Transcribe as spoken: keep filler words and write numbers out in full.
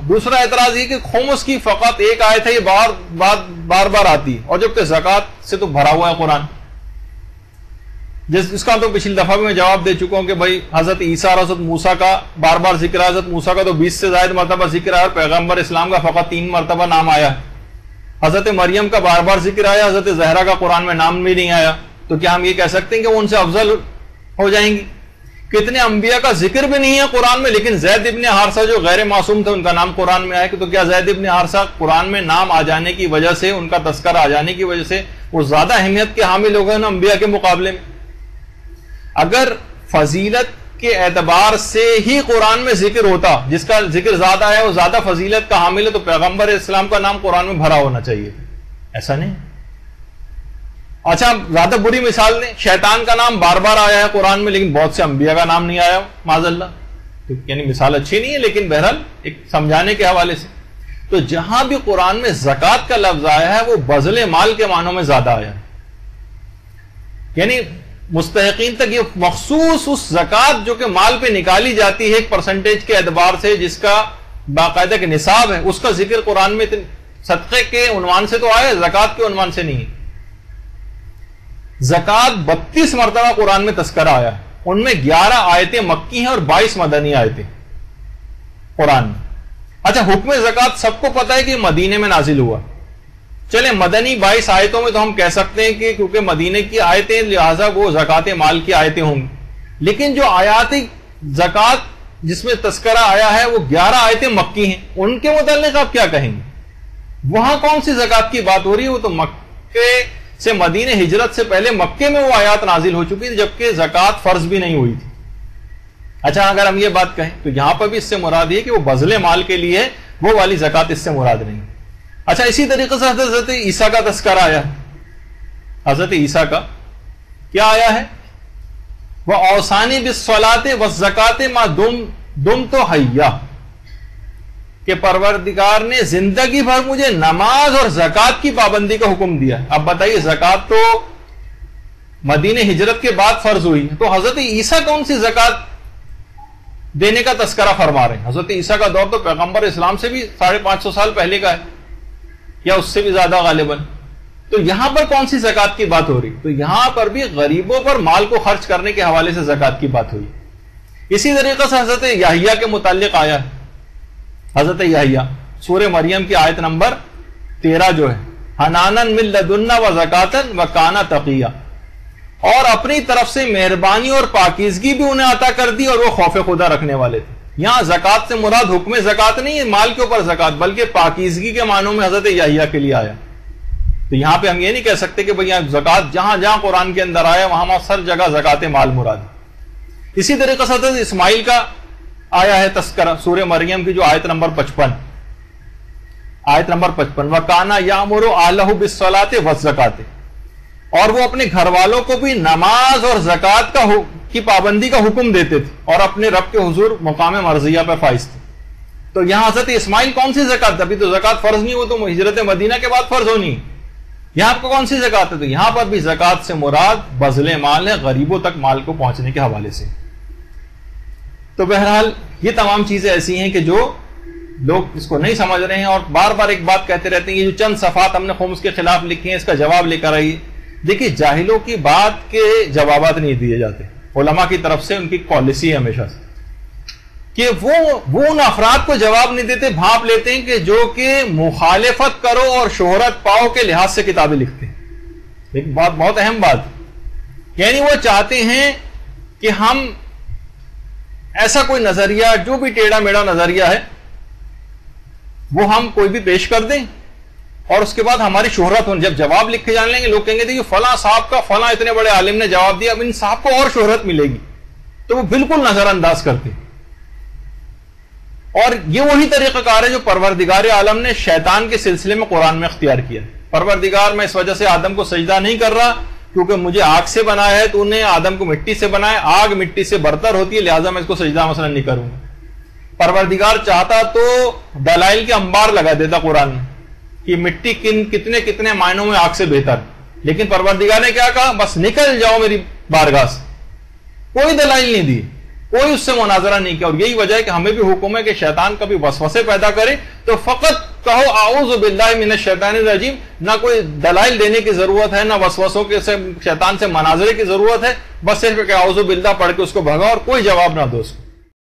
دوسرا اعتراض یہ کہ خمس کی فقط ایک آیت ہے، یہ بار بار بار بار آتی ہے، اور جبکہ زکوٰۃ سے تو بھرا ہوا ہے قرآن. جس اس کا تو پچھلی دفعہ بھی میں جواب دے چکا ہوں کہ بھائی حضرت عیسیٰ اور حضرت موسیٰ کا بار بار ذکر ہے. حضرت موسیٰ کا تو بیس سے زائد مرتبہ ذکر ہے، اور پیغمبر اسلام کا فقط تین مرتبہ نام آیا ہے. حضرت مریم کا بار بار ذکر آیا، حضرت زہرا کا قرآن میں نام بھی نہیں آیا. تو کیا ہم یہ کہہ سکتے ہیں کہ وہ ان سے افضل ہو جائیں گی؟ کتنے انبیاء کا ذکر بھی نہیں ہے قرآن میں، لیکن زید ابن حارثہ جو غیر معصوم تھے ان کا نام قرآن میں آیا. تو کیا زید ابن حارثہ قرآن میں نام آ جانے کی وجہ سے، ان کا تذکرہ آ جانے کی وجہ سے وہ زیادہ اہمیت کے حامل ہو گئے نا انبیاء کے مقابلے میں؟ اگر فضیلت کے اعتبار سے ہی قرآن میں ذکر ہوتا، جس کا ذکر زیادہ ہے وہ زیادہ فضیلت کا حامل ہے، تو پیغمبر اسلام کا نام قرآن میں بھرا ہونا چاہیے. ایسا نہیں. اچھا زیادہ بری مثال دیں، شیطان کا نام بار بار آیا ہے قرآن میں، لیکن بہت سے انبیاء کا نام نہیں آیا معاذ اللہ. تو یعنی مثال اچھی نہیں ہے، لیکن بہرحال ایک سمجھانے کے حوالے سے. تو جہاں بھی قرآن میں زکوٰۃ کا لفظ آیا ہے وہ بذل مال کے معنوں میں زیادہ آیا ہے. یعنی مستحقین تک یہ مخصوص اس زکوٰۃ جو کہ مال پہ نکالی جاتی ہے ایک پرسنٹیج کے اعتبار سے، جس کا باقاعدہ کے نصاب ہے، اس کا ذکر قرآن میں صدقے کے عنوان سے تو آیا ہے، زکوٰۃ کے عنوان سے نہیں ہے. زکوٰۃ بتیس مرتبہ قرآن میں تذکرہ آیا ہے، ان میں گیارہ آیتیں مکی ہیں اور بائیس مدنی آیتیں قرآن میں. اچھا حکم زکوٰۃ سب کو پتہ ہے کہ مدینے میں نازل ہوا. چلیں مدنی بائیس آیتوں میں تو ہم کہہ سکتے ہیں کہ کیونکہ مدینے کی آیتیں لہٰذا وہ زکوٰۃ مال کی آیتیں ہوں گی. لیکن جو آیات زکوٰۃ جس میں تذکرہ آیا ہے وہ گیارہ آیتیں مکی ہیں، ان کے متعلق آپ کیا کہیں گے؟ وہاں کون سی زکوٰۃ کی بات ہو رہی ہے؟ وہ تو مکے سے مدینے ہجرت سے پہلے مکے میں وہ آیات نازل ہو چکی تھی، جبکہ زکوٰۃ فرض بھی نہیں ہوئی تھی. اچھا اگر ہم یہ بات کہیں تو یہاں پر بھی اس سے مراد یہ کہ وہ بذل مال کے لیے وہ والی زکوٰۃ اس سے مراد نہیں. اچھا اسی طریقے سے حضرت عیسیٰ کا تذکرہ آیا ہے. حضرت عیسیٰ کا کیا آیا ہے؟ وہ اوصانی بالصلاۃ والزکوٰۃ ما دمت حیا، کہ پروردگار نے زندگی بھر مجھے نماز اور زکوٰۃ کی پابندی کا حکم دیا. اب بتائیے زکوٰۃ تو مدینہ ہجرت کے بعد فرض ہوئی، تو حضرت عیسیٰ کون سی زکوٰۃ دینے کا تذکرہ فرما رہے ہیں؟ حضرت عیسیٰ کا دور تو پیغمبر اسلام سے بھی ساڑھے پانچ سو سال پہلے کا ہے، یا اس سے بھی زیادہ غالباً. تو یہاں پر کون سی زکوٰۃ کی بات ہو رہی؟ تو یہاں پر بھی غریبوں پر مال کو خرچ کرنے کے حوالے سے زکوٰۃ کی بات ہوئی. اسی طریقے سے حضرت یحییٰ کے متعلق آیا ہے. حضرت یحییٰ سورہ مریم کی آیت نمبر تیرہ جو ہے، حنانن من لدنا وزکاتن وکانا تقیہ، اور اپنی طرف سے مہربانی اور پاکیزگی بھی انہیں عطا کر دی اور وہ خوف خدا رکھنے والے تھے. یہاں زکوٰۃ سے مراد حکم زکوٰۃ نہیں ہے مال کے اوپر زکوٰۃ، بلکہ پاکیزگی کے معنوں میں حضرت یحییٰ کے لیے آیا. تو یہاں پہ ہم یہ نہیں کہہ سکتے کہ بھئی یہاں زکوٰۃ جہاں جہاں قرآن کے اندر آیا وہاں ہر جگہ زکوٰۃ مال مراد ہے. اسی طریقے سے حضرت اسماعیل کا آیا ہے تذکرہ سورہ مریم کی جو آیت نمبر پچپن آیت نمبر پچپن وَكَانَ يَأْمُرُ أَهْلَهُ بِالصَّلَاةِ وَالزَّكَاةِ، اور وہ اپنے گھر والوں کو بھی نماز اور زکوٰۃ کا کی پابندی کا حکم دیتے تھے اور اپنے رب کے حضور مقام مرضیہ پہ فائز تھے. تو یہاں حضرت اسماعیل کون سی زکوٰۃ؟ ابھی تو زکوٰۃ فرض نہیں، وہ تو ہجرت مدینہ کے بعد فرض ہونی. یہاں پر کون سی زکوٰۃ ہے؟ تو یہاں پر بھی زکوٰۃ سے مراد بذل مال ہے، غریبوں تک مال کو پہنچنے کے حوالے سے. تو بہرحال یہ تمام چیزیں ایسی ہیں کہ جو لوگ اس کو نہیں سمجھ رہے ہیں اور بار بار ایک بات کہتے رہتے ہیں. یہ جو چند صفحات ہم نے خمس کے خلاف لکھی ہیں اس کا جواب لے کر آئیے. دیکھیے جاہلوں کی بات کے جوابات نہیں دیے جاتے، علماء کی طرف سے ان کی پالیسی ہے ہمیشہ سے کہ وہ وہ ان افراد کو جواب نہیں دیتے، بھانپ لیتے ہیں کہ جو کہ مخالفت کرو اور شہرت پاؤ کے لحاظ سے کتابیں لکھتے ہیں. ایک بات بہت اہم بات، یعنی وہ چاہتے ہیں کہ ہم ایسا کوئی نظریہ جو بھی ٹیڑھا میڑھا نظریہ ہے وہ ہم کوئی بھی پیش کر دیں اور اس کے بعد ہماری شہرت ہو. جب جواب لکھے جانے لیں گے لوگ کہیں گے کہ فلاں صاحب کا فلاں اتنے بڑے عالم نے جواب دیا، اب ان صاحب کو اور شہرت ملے گی، تو وہ بالکل نظر انداز کرتے. اور یہ وہی طریقہ کار ہے جو پروردگار عالم نے شیطان کے سلسلے میں قرآن میں اختیار کیا. پروردگار میں اس وجہ سے آدم کو سجدہ نہیں کر رہا کیونکہ مجھے آگ سے بنایا ہے، تو انہیں آدم کو مٹی سے بنایا، آگ مٹی سے برتر ہوتی ہے لہٰذا میں اس کو سجدہ مثلا نہیں کروں. پروردگار چاہتا تو دلائل کے انبار لگا دیتا قرآن میں کہ مٹی کن کتنے کتنے معنوں میں آگ سے بہتر، لیکن پروردگار نے کیا کہا؟ بس نکل جاؤ میری بارگاہ سے، کوئی دلائل نہیں دی. کوئی اس سے مناظرہ نہیں کیا. اور یہی وجہ ہے کہ ہمیں بھی حکم ہے کہ شیطان کبھی وسوسے پیدا کرے تو فقط کہو اعوذ باللہ من الشیطان الرجیم. نہ کوئی دلائل دینے کی ضرورت ہے، نہ وسوسوں کے سے شیطان سے مناظرے کی ضرورت ہے، بس صرف کہ اعوذ باللہ پڑھ کے اس کو بھگا اور کوئی جواب نہ دو اس کو.